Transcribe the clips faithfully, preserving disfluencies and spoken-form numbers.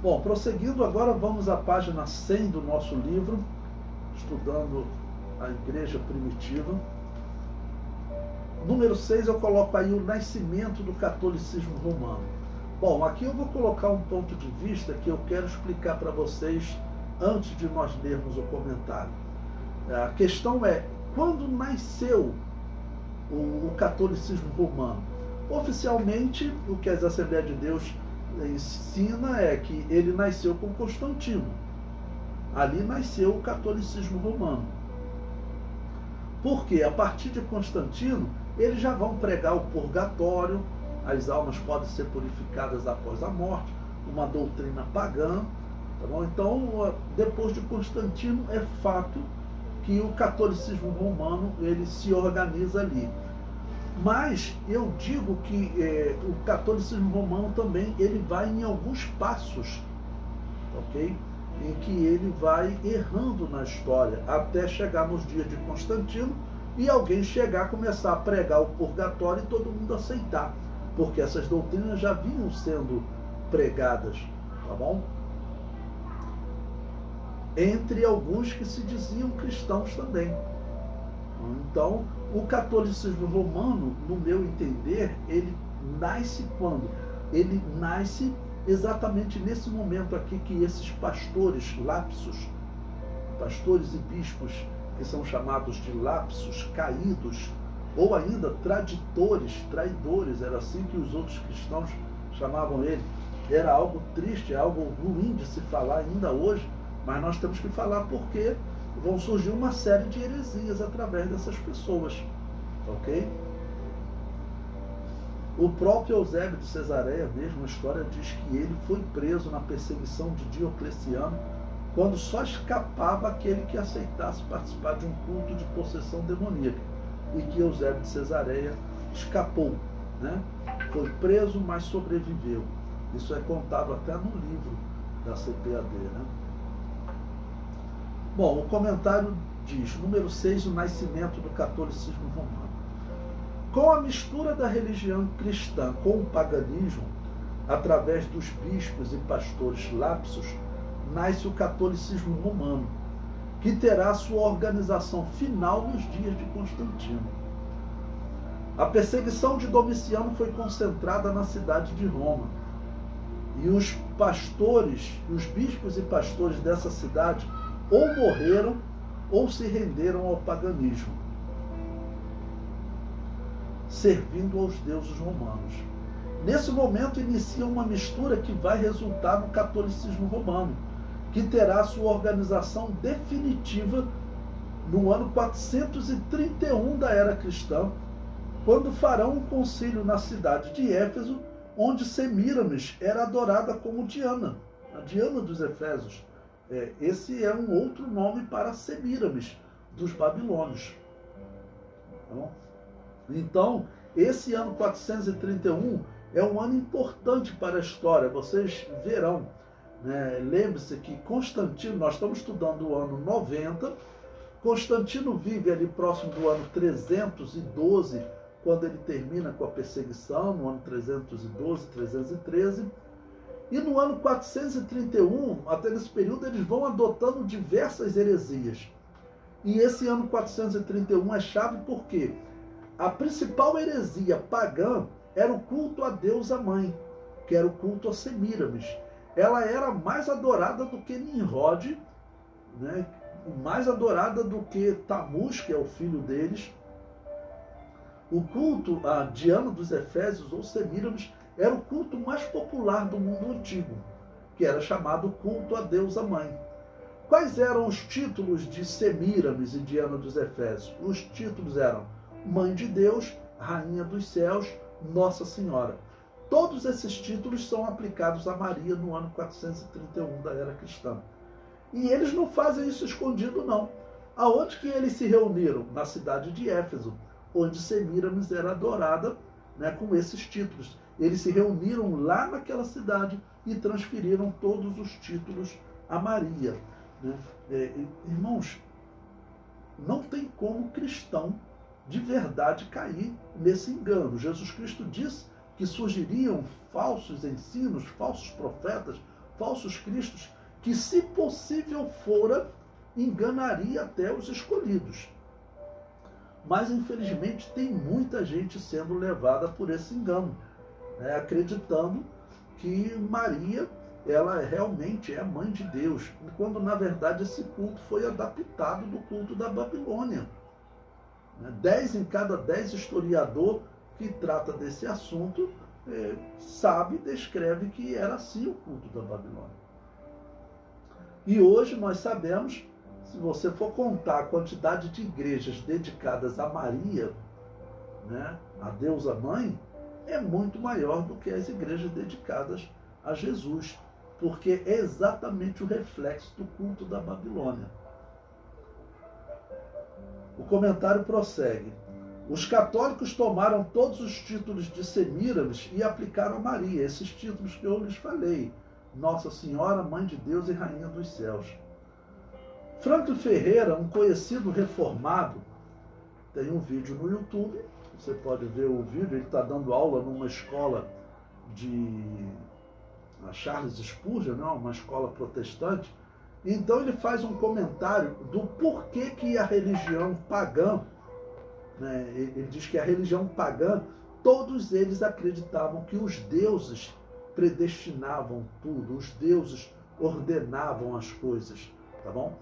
Bom, prosseguindo, agora vamos à página cem do nosso livro, estudando a igreja primitiva. Número seis, eu coloco aí o nascimento do catolicismo romano. Bom, aqui eu vou colocar um ponto de vista que eu quero explicar para vocês antes de nós lermos o comentário. A questão é, quando nasceu o, o catolicismo romano? Oficialmente, o que as Assembleias de Deus ensina é que ele nasceu com Constantino. Ali nasceu o catolicismo romano. Porque a partir de Constantino, eles já vão pregar o purgatório, as almas podem ser purificadas após a morte, uma doutrina pagã. Tá bom? Então, depois de Constantino, é fato que o catolicismo romano ele se organiza ali. Mas eu digo que é, o catolicismo romano também ele vai em alguns passos, ok? Em que ele vai errando na história, até chegar nos dias de Constantino e alguém chegar, começar a pregar o purgatório e todo mundo aceitar, porque essas doutrinas já vinham sendo pregadas, tá bom? Entre alguns que se diziam cristãos também. Então, o catolicismo romano, no meu entender, ele nasce quando? Ele nasce exatamente nesse momento aqui que esses pastores lapsos, pastores e bispos, que são chamados de lapsos, caídos, ou ainda traditores, traidores, era assim que os outros cristãos chamavam ele. Era algo triste, algo ruim de se falar ainda hoje, mas nós temos que falar porque vão surgir uma série de heresias através dessas pessoas, ok? O próprio Eusébio de Cesareia mesmo, a história diz que ele foi preso na perseguição de Diocleciano, quando só escapava aquele que aceitasse participar de um culto de possessão demoníaca, e que Eusébio de Cesareia escapou, né? Foi preso, mas sobreviveu. Isso é contado até no livro da C P A D, né? Bom, o comentário diz, número seis, o nascimento do catolicismo romano. Com a mistura da religião cristã com o paganismo, através dos bispos e pastores lapsos, nasce o catolicismo romano, que terá sua organização final nos dias de Constantino. A perseguição de Domiciano foi concentrada na cidade de Roma, e os pastores, os bispos e pastores dessa cidade ou morreram ou se renderam ao paganismo, servindo aos deuses romanos. Nesse momento inicia uma mistura que vai resultar no catolicismo romano, que terá sua organização definitiva no ano quatrocentos e trinta e um da era cristã, quando farão um concílio na cidade de Éfeso, onde Semíramis era adorada como Diana, a Diana dos Efésios. É, esse é um outro nome para Semíramis, dos babilônios. Então, então, esse ano quatrocentos e trinta e um é um ano importante para a história, vocês verão. Né? Lembre-se que Constantino, nós estamos estudando o ano noventa, Constantino vive ali próximo do ano trezentos e doze, quando ele termina com a perseguição, no ano trezentos e doze, trezentos e treze, e no ano quatrocentos e trinta e um, até nesse período, eles vão adotando diversas heresias. E esse ano quatrocentos e trinta e um é chave porque a principal heresia pagã era o culto à deusa mãe, que era o culto a Semíramis. Ela era mais adorada do que Nimrod, né? Mais adorada do que Tamuz, que é o filho deles. O culto a Diana dos Efésios, ou Semíramis, era o culto mais popular do mundo antigo, que era chamado culto à deusa mãe. Quais eram os títulos de Semíramis e Diana dos Efésios? Os títulos eram Mãe de Deus, Rainha dos Céus, Nossa Senhora. Todos esses títulos são aplicados a Maria no ano quatrocentos e trinta e um da era cristã. E eles não fazem isso escondido, não. Aonde que eles se reuniram? Na cidade de Éfeso, onde Semíramis era adorada, né, com esses títulos. Eles se reuniram lá naquela cidade e transferiram todos os títulos a Maria. Né? É, irmãos, não tem como cristão de verdade cair nesse engano. Jesus Cristo disse que surgiriam falsos ensinos, falsos profetas, falsos cristos, que, se possível fora, enganaria até os escolhidos. Mas, infelizmente, tem muita gente sendo levada por esse engano, né, acreditando que Maria, ela realmente é mãe de Deus, quando, na verdade, esse culto foi adaptado do culto da Babilônia. Dez em cada dez historiador que trata desse assunto é, sabe, descreve que era assim o culto da Babilônia. E hoje nós sabemos, se você for contar a quantidade de igrejas dedicadas a Maria, né, a deusa mãe, é muito maior do que as igrejas dedicadas a Jesus, porque é exatamente o reflexo do culto da Babilônia. O comentário prossegue. Os católicos tomaram todos os títulos de Semíramis e aplicaram a Maria, esses títulos que eu lhes falei: Nossa Senhora, Mãe de Deus e Rainha dos Céus. Franklin Ferreira, um conhecido reformado, tem um vídeo no YouTube, você pode ver o vídeo, ele está dando aula numa escola de a Charles Spurgeon, não, uma escola protestante. Então ele faz um comentário do porquê que a religião pagã, né, ele diz que a religião pagã, todos eles acreditavam que os deuses predestinavam tudo, os deuses ordenavam as coisas, tá bom?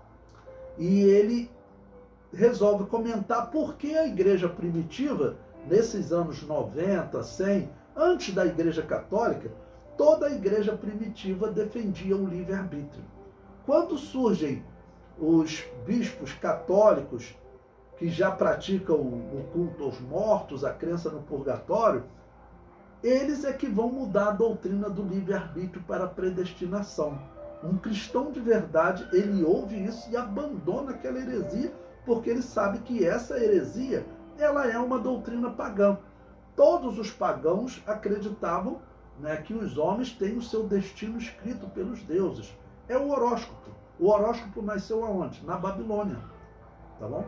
E ele resolve comentar por que a igreja primitiva, nesses anos noventa, cem, antes da igreja católica, toda a igreja primitiva defendia o livre-arbítrio. Quando surgem os bispos católicos que já praticam o culto aos mortos, a crença no purgatório, eles é que vão mudar a doutrina do livre-arbítrio para a predestinação. Um cristão de verdade, ele ouve isso e abandona aquela heresia, porque ele sabe que essa heresia, ela é uma doutrina pagã. Todos os pagãos acreditavam, né, que os homens têm o seu destino escrito pelos deuses. É o horóscopo. O horóscopo nasceu aonde? Na Babilônia. Tá bom?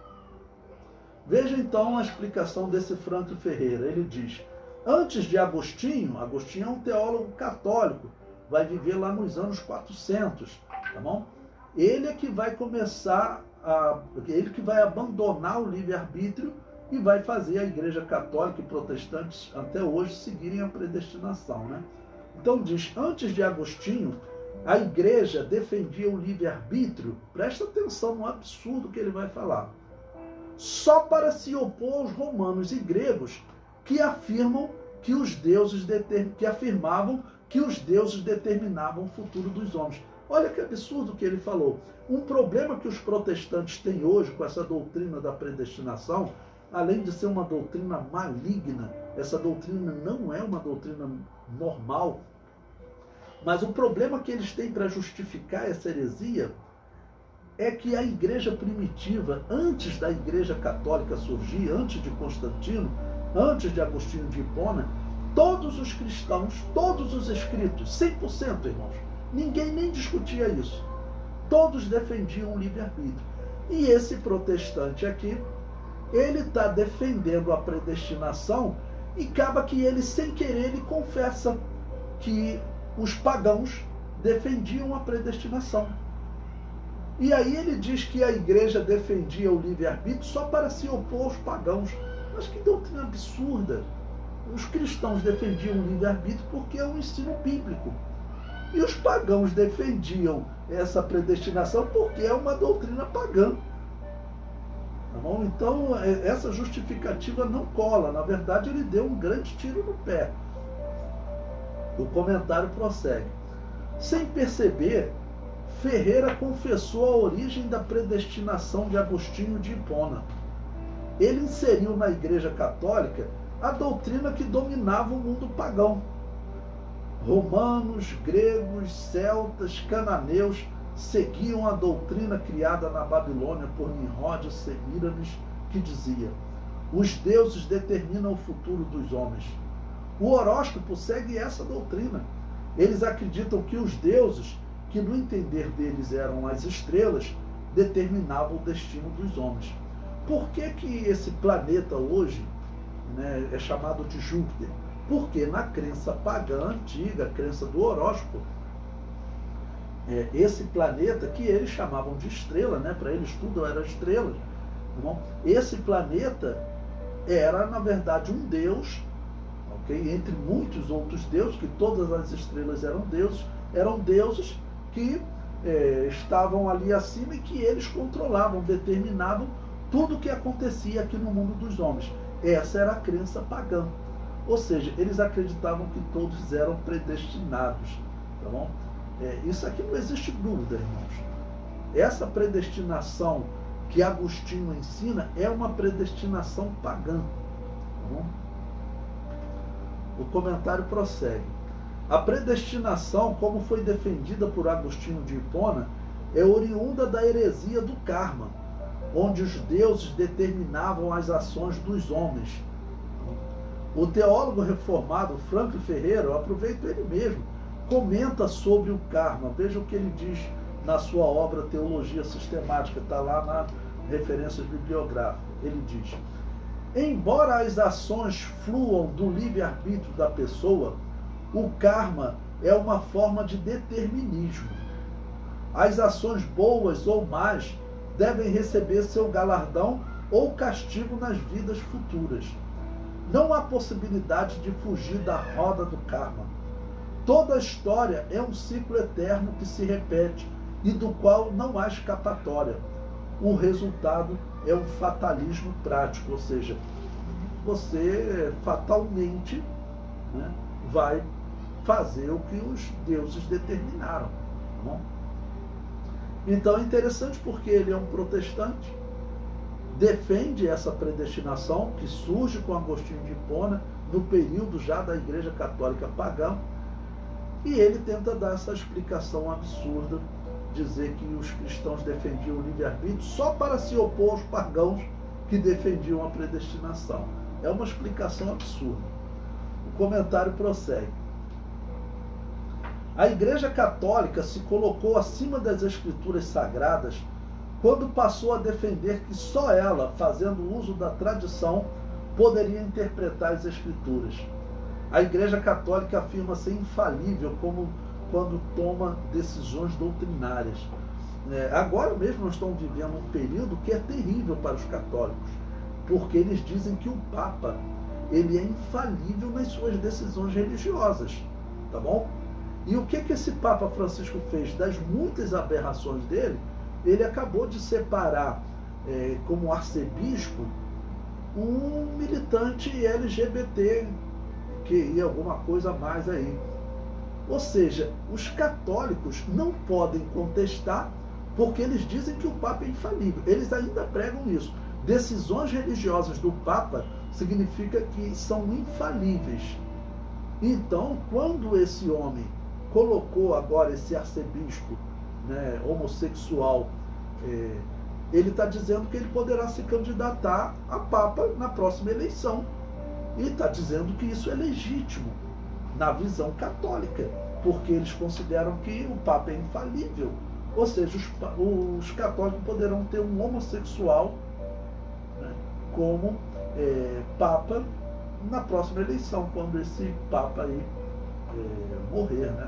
Veja então a explicação desse Franklin Ferreira. Ele diz: antes de Agostinho, Agostinho é um teólogo católico, vai viver lá nos anos quatrocentos, tá bom? Ele é que vai começar, a, ele que vai abandonar o livre-arbítrio e vai fazer a igreja católica e protestantes até hoje seguirem a predestinação, né? Então diz, antes de Agostinho, a igreja defendia o livre-arbítrio, presta atenção no absurdo que ele vai falar, só para se opor aos romanos e gregos que afirmam que os deuses deter... que afirmavam que os deuses determinavam o futuro dos homens. Olha que absurdo que ele falou. Um problema que os protestantes têm hoje com essa doutrina da predestinação, além de ser uma doutrina maligna, essa doutrina não é uma doutrina normal, mas o problema que eles têm para justificar essa heresia é que a igreja primitiva, antes da igreja católica surgir, antes de Constantino, antes de Agostinho de Hipona, todos os cristãos, todos os escritos, cem por cento, irmãos, ninguém nem discutia isso. Todos defendiam o livre-arbítrio. E esse protestante aqui, ele está defendendo a predestinação e acaba que ele, sem querer, ele confessa que os pagãos defendiam a predestinação. E aí ele diz que a igreja defendia o livre-arbítrio só para se opor aos pagãos. Mas que doutrina absurda! Os cristãos defendiam o livre-arbítrio porque é um ensino bíblico. E os pagãos defendiam essa predestinação porque é uma doutrina pagã. Tá bom? Então, essa justificativa não cola. Na verdade, ele deu um grande tiro no pé. O comentário prossegue. Sem perceber, Ferreira confessou a origem da predestinação de Agostinho de Hipona. Ele inseriu na Igreja Católica a doutrina que dominava o mundo pagão. Romanos, gregos, celtas, cananeus seguiam a doutrina criada na Babilônia por Nimrod e Semíramis, que dizia: os deuses determinam o futuro dos homens. O horóscopo segue essa doutrina. Eles acreditam que os deuses, que no entender deles eram as estrelas, determinavam o destino dos homens. Por que que esse planeta hoje, né, é chamado de Júpiter? Porque na crença pagã antiga, a crença do horóscopo, é, esse planeta, que eles chamavam de estrela, né? Para eles tudo era estrela. Tá bom? Esse planeta era, na verdade, um deus, okay? Entre muitos outros deuses, que todas as estrelas eram deuses, eram deuses que é, estavam ali acima e que eles controlavam, determinavam tudo o que acontecia aqui no mundo dos homens. Essa era a crença pagã. Ou seja, eles acreditavam que todos eram predestinados. Tá bom? É, isso aqui não existe dúvida, irmãos. Essa predestinação que Agostinho ensina é uma predestinação pagã. Tá bom? O comentário prossegue. A predestinação, como foi defendida por Agostinho de Hipona, é oriunda da heresia do karma, onde os deuses determinavam as ações dos homens. O teólogo reformado Franklin Ferreira, eu aproveito ele mesmo, comenta sobre o karma. Veja o que ele diz na sua obra Teologia Sistemática, está lá na referências bibliográficas. Ele diz: embora as ações fluam do livre-arbítrio da pessoa, o karma é uma forma de determinismo. As ações boas ou más devem receber seu galardão ou castigo nas vidas futuras. Não há possibilidade de fugir da roda do karma. Toda a história é um ciclo eterno que se repete e do qual não há escapatória. O resultado é um fatalismo prático, ou seja, você fatalmente, né, vai fazer o que os deuses determinaram. Tá bom? Então é interessante porque ele é um protestante, defende essa predestinação que surge com Agostinho de Hipona no período já da Igreja Católica pagã, e ele tenta dar essa explicação absurda, dizer que os cristãos defendiam o livre-arbítrio só para se opor aos pagãos que defendiam a predestinação. É uma explicação absurda. O comentário prossegue. A Igreja Católica se colocou acima das Escrituras Sagradas quando passou a defender que só ela, fazendo uso da tradição, poderia interpretar as Escrituras. A Igreja Católica afirma ser infalível como quando toma decisões doutrinárias. É, agora mesmo nós estamos vivendo um período que é terrível para os católicos, porque eles dizem que o Papa ele é infalível nas suas decisões religiosas. Tá bom? E o que, que esse Papa Francisco fez? Das muitas aberrações dele, ele acabou de separar, é, como arcebispo, um militante L G B T, que ia alguma coisa a mais aí. Ou seja, os católicos não podem contestar, porque eles dizem que o Papa é infalível. Eles ainda pregam isso. Decisões religiosas do Papa significa que são infalíveis. Então, quando esse homem colocou agora esse arcebispo, né, homossexual, é, ele está dizendo que ele poderá se candidatar a Papa na próxima eleição. E está dizendo que isso é legítimo na visão católica, porque eles consideram que o Papa é infalível. Ou seja, os, os católicos poderão ter um homossexual, né, como é, Papa na próxima eleição, quando esse Papa aí é, morrer, né?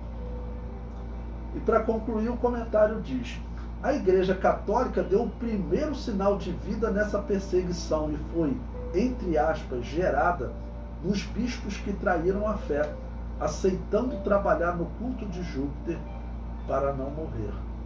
E para concluir, o comentário diz: a Igreja Católica deu o primeiro sinal de vida nessa perseguição e foi, entre aspas, gerada nos bispos que traíram a fé, aceitando trabalhar no culto de Júpiter para não morrer.